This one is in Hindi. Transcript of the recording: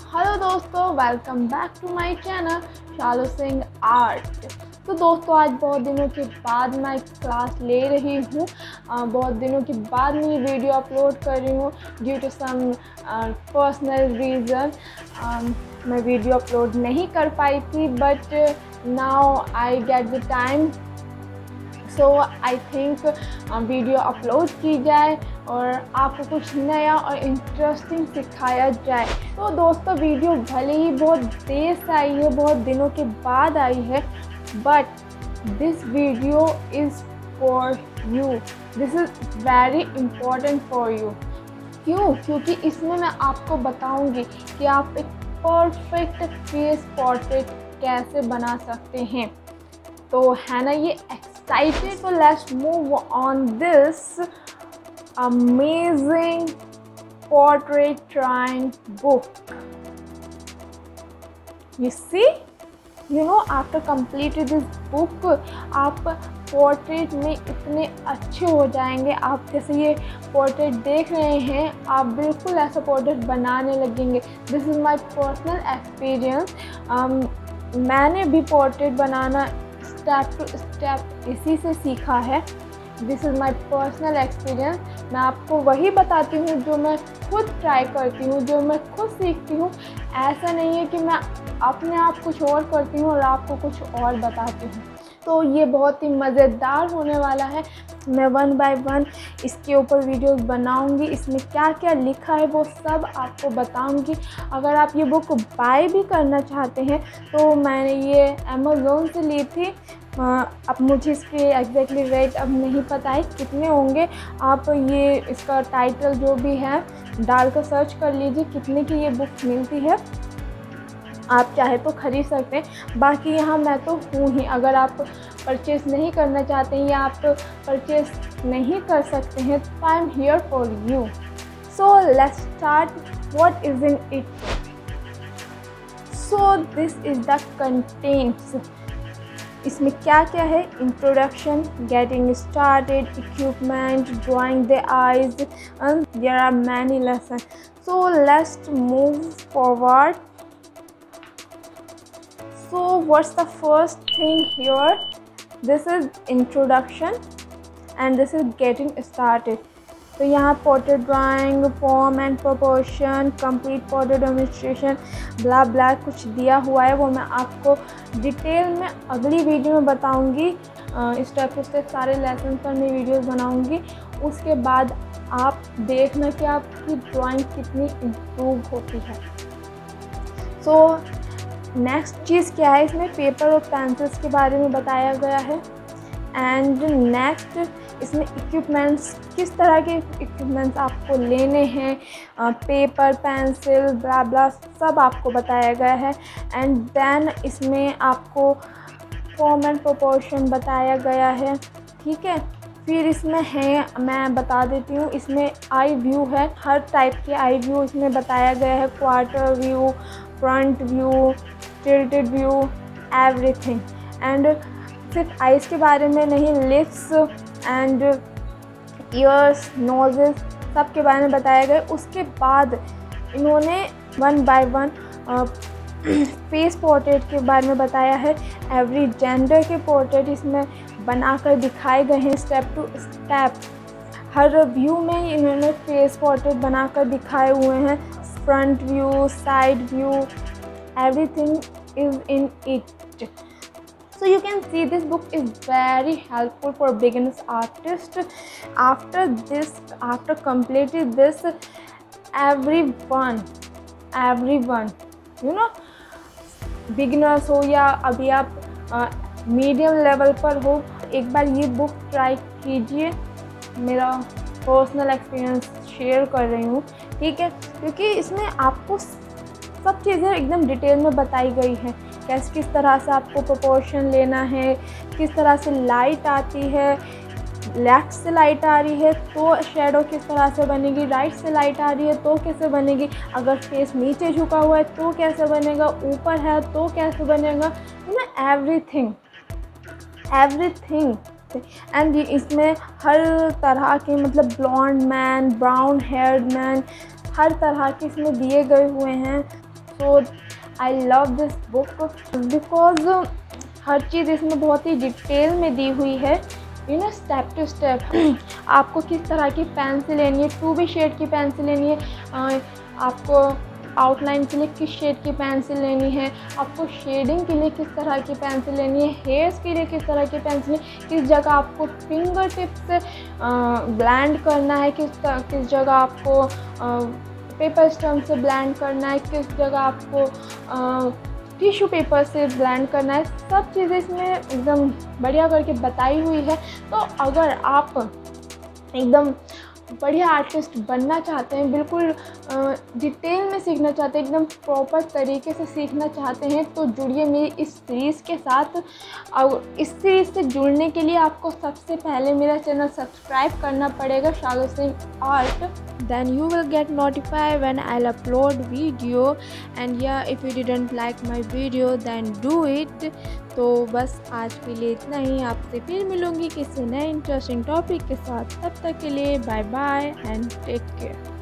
हेलो दोस्तों, welcome back to my channel Shalu Singh art. तो दोस्तों, आज बहुत दिनों के बाद मैं क्लास ले रही हूँ। बहुत दिनों के बाद मैं ये वीडियो अपलोड कर रही हूँ due to some personal reason. मैं वीडियो अपलोड नहीं कर पाई थी, but now I get the time, so I think video upload की जाए और आपको कुछ नया और इंटरेस्टिंग सिखाया जाए। तो दोस्तों, वीडियो भले ही बहुत देर से आई है, बहुत दिनों के बाद आई है, but this video is for you. This is very important for you. क्यों? क्योंकि इसमें मैं आपको बताऊंगी कि आप एक परफेक्ट फेस पोर्ट्रेट कैसे बना सकते हैं। तो है ना ये एक्साइटेड? तो let's move on this amazing portrait drawing book. You see, after completing this book, आप पोर्ट्रेट में इतने अच्छे हो जाएंगे। आप जैसे ये पोर्ट्रेट देख रहे हैं, आप बिल्कुल ऐसा पोर्ट्रेट बनाने लगेंगे। This is my personal experience. मैंने भी पोर्ट्रेट बनाना स्टेप टू स्टेप इसी से सीखा है। This is my personal experience. मैं आपको वही बताती हूँ जो मैं खुद ट्राई करती हूँ, जो मैं खुद सीखती हूँ। ऐसा नहीं है कि मैं अपने आप कुछ और करती हूँ और आपको कुछ और बताती हूँ। तो ये बहुत ही मज़ेदार होने वाला है। मैं 1 बाय 1 इसके ऊपर वीडियोस बनाऊंगी। इसमें क्या क्या लिखा है वो सब आपको बताऊंगी। अगर आप ये बुक बाय भी करना चाहते हैं तो मैंने ये अमेज़ोन से ली थी। अब मुझे इसके एग्जैक्टली रेट अब नहीं पता है कितने होंगे। आप ये इसका टाइटल जो भी है डालकर सर्च कर लीजिए कितने की ये बुक मिलती है। आप चाहे तो ख़रीद सकते हैं। बाकी यहाँ मैं तो हूँ ही। अगर आप परचेज़ नहीं करना चाहते हैं या आप परचेज़ नहीं कर सकते हैं तो I am here for you. So let's start. What is in it? So this is the contents. इसमें क्या क्या है? Introduction, getting started, equipment, drawing the eyes, and there are many lesson. So let's move forward. So what's the first thing here? This is introduction and this is getting started. तो यहाँ portrait drawing, form and proportion, complete portrait demonstration, blah blah कुछ दिया हुआ है। वो मैं आपको डिटेल में अगली वीडियो में बताऊंगी। स्टेप टू स्टेप सारे लेसन पर मैं वीडियोस बनाऊंगी। उसके बाद आप देखना कि आपकी ड्राइंग कितनी इम्प्रूव होती है। सो नेक्स्ट चीज़ क्या है? इसमें पेपर और पेंसिल्स के बारे में बताया गया है। एंड नेक्स्ट इसमें इक्विपमेंट्स, किस तरह के इक्विपमेंट्स आपको लेने हैं, पेपर, पेंसिल, ब्ला ब्ला सब आपको बताया गया है। एंड देन इसमें आपको फॉर्म एंड प्रोपोर्शन बताया गया है। ठीक है, फिर इसमें है, मैं बता देती हूँ, इसमें आई व्यू है। हर टाइप के आई व्यू इसमें बताया गया है। Quarter view, front view, tilted view, everything. And सिर्फ आइज के बारे में नहीं, लिप्स एंड ईयर्स, नोजेस सब के बारे में बताया गया। उसके बाद इन्होंने 1 बाय 1 फेस पोर्ट्रेट के बारे में बताया है। एवरी जेंडर के पोर्ट्रेट इसमें बनाकर दिखाए गए हैं स्टेप टू स्टेप। हर व्यू में इन्होंने फेस पोर्ट्रेट बनाकर दिखाए हुए हैं। Front view, side view, everything is in it. So you can see this book is very helpful for beginners artists. After completing this, everyone beginners हो या अभी आप मीडियम लेवल पर हो, एक बार ये बुक ट्राई कीजिए। मेरा पर्सनल एक्सपीरियंस शेयर कर रही हूँ, ठीक है, क्योंकि इसमें आपको सब चीज़ें एकदम डिटेल में बताई गई हैं। किस तरह से आपको प्रोपोर्शन लेना है, किस तरह से लाइट आती है, लेफ्ट से लाइट आ रही है तो शेडो किस तरह से बनेगी, राइट से लाइट आ रही है तो कैसे बनेगी, अगर फेस नीचे झुका हुआ है तो कैसे बनेगा, ऊपर है तो कैसे बनेगा, एवरीथिंग। एंड इसमें हर तरह के, मतलब blonde man, brown haired man, हर तरह के इसमें दिए गए हुए हैं। So I love this book because हर चीज़ इसमें बहुत ही डिटेल में दी हुई है, you know, step to step. आपको किस तरह की पेंसिल लेनी है, 2B शेड की पेंसिल लेनी है, आपको आउटलाइन के लिए किस शेड की पेंसिल लेनी है, आपको शेडिंग के लिए किस तरह की पेंसिल लेनी है, हेयर्स के लिए किस तरह की पेंसिल, किस जगह आपको फिंगर टिप से ब्लेंड करना है, किस जगह आपको पेपर स्टम्प से ब्लेंड करना है, किस जगह आपको टिश्यू पेपर से ब्लेंड करना है। सब चीज़ें इसमें एकदम बढ़िया करके बताई हुई है। तो अगर आप एकदम बढ़िया आर्टिस्ट बनना चाहते हैं, बिल्कुल डिटेल में सीखना चाहते हैं, एकदम प्रॉपर तरीके से सीखना चाहते हैं, तो जुड़िए मेरी इस सीरीज़ के साथ। और इस सीरीज़ से जुड़ने के लिए आपको सबसे पहले मेरा चैनल सब्सक्राइब करना पड़ेगा, Shago Singh art. Then you will get notified when I'll upload video, and yeah, if you didn't like my video then do it। तो बस आज के लिए इतना ही, आपसे फिर मिलूँगी किसी नए इंटरेस्टिंग टॉपिक के साथ। तब तक के लिए bye bye and take care.